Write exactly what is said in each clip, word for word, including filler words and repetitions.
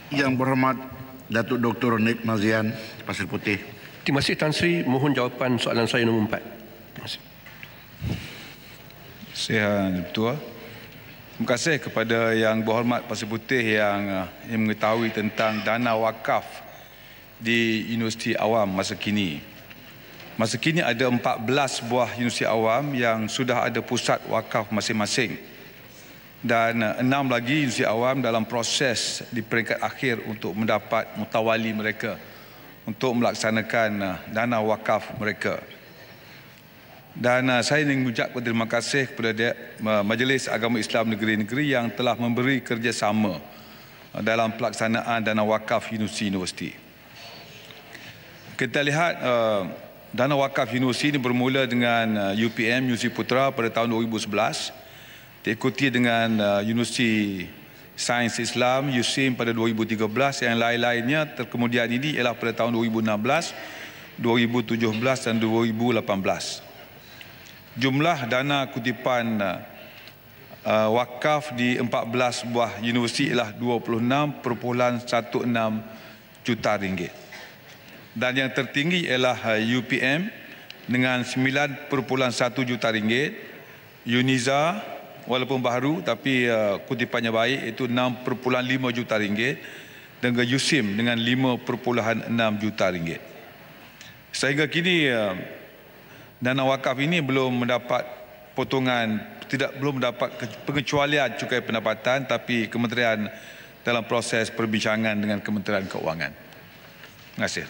Yang berhormat Datuk Doktor Nik Mazian, Pasir Putih. Terima kasih Tan Sri. Mohon jawapan soalan saya nombor empat. Terima kasih. Saya Ketua. Terima kasih kepada Yang Berhormat Pasir Putih yang, yang mengetahui tentang dana wakaf di Universiti Awam masa kini. Masa kini ada empat belas buah universiti awam yang sudah ada pusat wakaf masing-masing. Dan enam lagi universiti awam dalam proses di peringkat akhir untuk mendapat mutawali mereka untuk melaksanakan dana wakaf mereka. Dan uh, saya ingin mengucapkan terima kasih kepada dia, uh, Majlis Agama Islam Negeri-Negeri yang telah memberi kerjasama uh, dalam pelaksanaan dana wakaf universiti-universiti. Kita lihat uh, dana wakaf universiti ini bermula dengan uh, U P M, Universiti Putra pada tahun dua ribu sebelas, diikuti dengan uh, Universiti Sains Islam, U S I M pada dua ribu tiga belas, yang lain-lainnya terkemudian ini ialah pada tahun dua ribu enam belas, dua ribu tujuh belas dan dua ribu lapan belas. Jumlah dana kutipan uh, wakaf di empat belas buah universiti ialah dua puluh enam perpuluhan enam belas juta ringgit. Dan yang tertinggi ialah uh, U P M dengan sembilan perpuluhan satu juta ringgit, Uniza walaupun baru tapi uh, kutipannya baik itu enam perpuluhan lima juta ringgit, dan U S I M dengan lima perpuluhan enam juta ringgit. Sehingga kini uh, dana wakaf ini belum mendapat potongan, tidak belum mendapat pengecualian cukai pendapatan, tapi kementerian dalam proses perbincangan dengan Kementerian Keuangan. Terima kasih.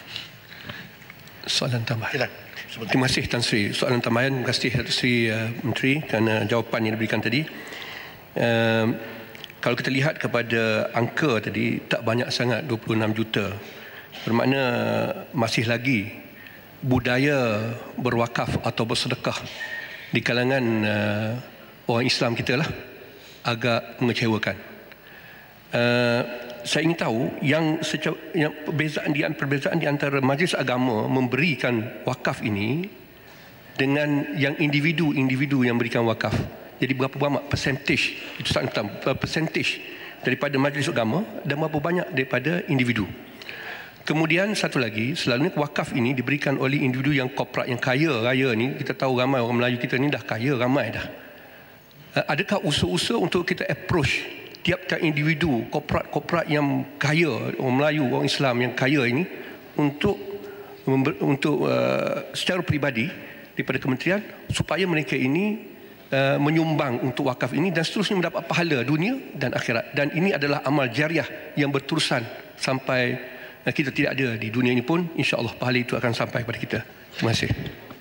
Soalan tambahan. Terima kasih Tan Sri. Soalan tambahan, terima kasih Tan Sri uh, Menteri kerana jawapan yang diberikan tadi. Uh, kalau kita lihat kepada angka tadi, tak banyak sangat dua puluh enam juta. Bermakna masih lagi budaya berwakaf atau bersedekah di kalangan uh, orang Islam kita lah agak mengecewakan. Uh, saya ingin tahu yang, secara, yang perbezaan, di, perbezaan di antara majlis agama memberikan wakaf ini dengan yang individu-individu yang berikan wakaf. Jadi berapa banyak percentage, itu sangat percentage daripada majlis agama dan berapa banyak daripada individu. Kemudian satu lagi, selalunya wakaf ini diberikan oleh individu yang korporat, yang kaya raya ni. Kita tahu ramai orang Melayu kita ni dah kaya, ramai dah. Adakah usaha-usaha untuk kita approach tiap-tiap individu korporat-korporat yang kaya, orang Melayu, orang Islam yang kaya ini untuk untuk uh, secara peribadi daripada kementerian supaya mereka ini uh, menyumbang untuk wakaf ini dan seterusnya mendapat pahala dunia dan akhirat. Dan ini adalah amal jariah yang berterusan sampai kita tidak ada di dunia ini pun, insya-Allah pahala itu akan sampai kepada kita. Terima kasih.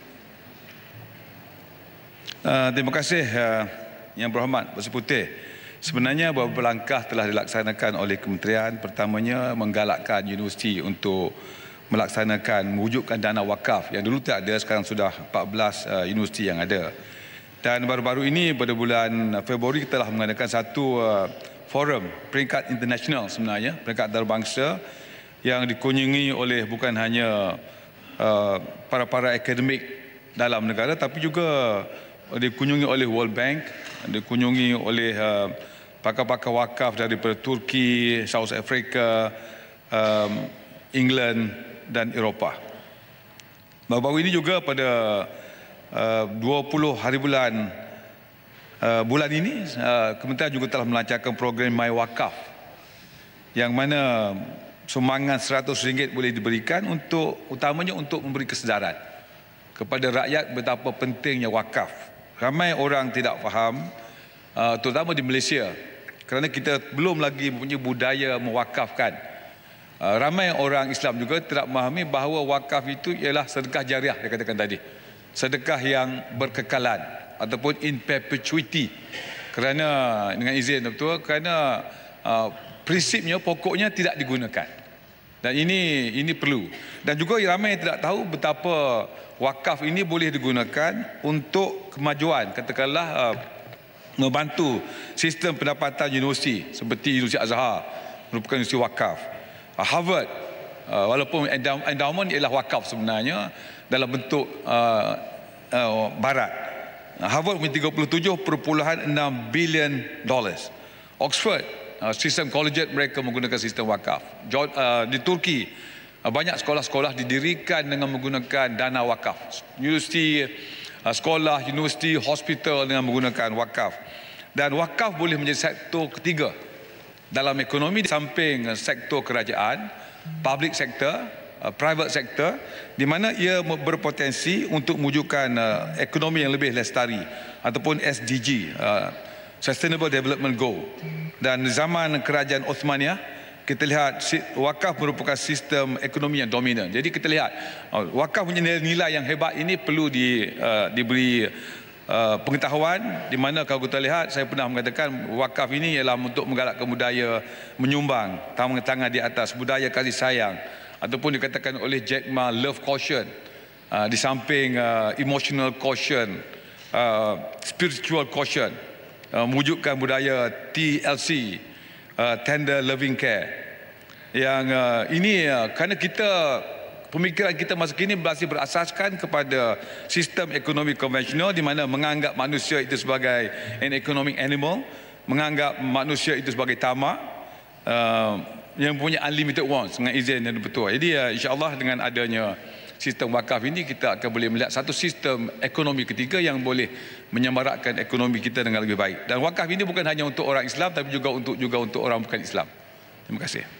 Uh, terima kasih uh, Yang Berhormat Pasir Putih. Sebenarnya beberapa langkah telah dilaksanakan oleh kementerian. Pertamanya menggalakkan universiti untuk melaksanakan, mewujudkan dana wakaf yang dulu tak ada, sekarang sudah empat belas uh, universiti yang ada. Dan baru-baru ini pada bulan Februari kita telah mengadakan satu uh, forum peringkat internasional sebenarnya, peringkat antarabangsa yang dikunjungi oleh bukan hanya uh, para-para akademik dalam negara tapi juga dikunjungi oleh World Bank, dikunjungi oleh uh, pakar-pakar wakaf daripada Turki, South Africa, um, England dan Eropah. Baru-baru ini juga pada uh, dua puluh hari bulan uh, bulan ini uh, kementerian juga telah melancarkan program My Wakaf yang mana sumbangan seratus ringgit boleh diberikan untuk, utamanya untuk memberi kesedaran kepada rakyat betapa pentingnya wakaf. Ramai orang tidak faham, uh, terutama di Malaysia, kerana kita belum lagi mempunyai budaya mewakafkan. Uh, ramai orang Islam juga tidak memahami bahawa wakaf itu ialah sedekah jariah, dia katakan tadi. Sedekah yang berkekalan ataupun in perpetuity. Kerana, dengan izin Doktor, kerana uh, prinsipnya, pokoknya tidak digunakan. Dan ini ini perlu. Dan juga ramai yang tidak tahu betapa wakaf ini boleh digunakan untuk kemajuan, katakanlah uh, membantu sistem pendapatan universiti seperti Universiti Azhar merupakan universiti wakaf. Uh, Harvard uh, walaupun endowment ialah wakaf sebenarnya dalam bentuk uh, uh, barat. Uh, Harvard punya tiga puluh tujuh perpuluhan enam bilion dollars. Oxford uh, sistem collegiate mereka menggunakan sistem wakaf. Uh, di Turki uh, banyak sekolah-sekolah didirikan dengan menggunakan dana wakaf. Universiti, uh, sekolah, universiti, hospital dengan menggunakan wakaf. Dan wakaf boleh menjadi sektor ketiga dalam ekonomi di samping uh, sektor kerajaan, public sector, uh, private sector, di mana ia berpotensi untuk mewujudkan uh, ekonomi yang lebih lestari ataupun S D G, uh, Sustainable Development Goal. Dan zaman kerajaan Osmaniyah, kita lihat wakaf merupakan sistem ekonomi yang dominan. Jadi kita lihat uh, wakaf punya nilai yang hebat ini perlu di, uh, diberi Uh, pengetahuan, di mana kalau kita lihat, saya pernah mengatakan wakaf ini ialah untuk menggalakkan budaya menyumbang, tangan-tangan di atas, budaya kasih sayang, ataupun dikatakan oleh Jack Ma love quotient, uh, di samping uh, emotional quotient, uh, spiritual quotient, uh, mewujudkan budaya T L C, uh, tender loving care. Yang uh, ini uh, kerana kita pemikiran kita masa kini masih berasaskan kepada sistem ekonomi konvensional, di mana menganggap manusia itu sebagai an economic animal, menganggap manusia itu sebagai tamak, uh, yang punya unlimited wants dengan izin yang betul. Jadi uh, insya-Allah dengan adanya sistem wakaf ini, kita akan boleh melihat satu sistem ekonomi ketiga yang boleh menyemarakkan ekonomi kita dengan lebih baik. Dan wakaf ini bukan hanya untuk orang Islam, tapi juga untuk juga untuk orang bukan Islam. Terima kasih.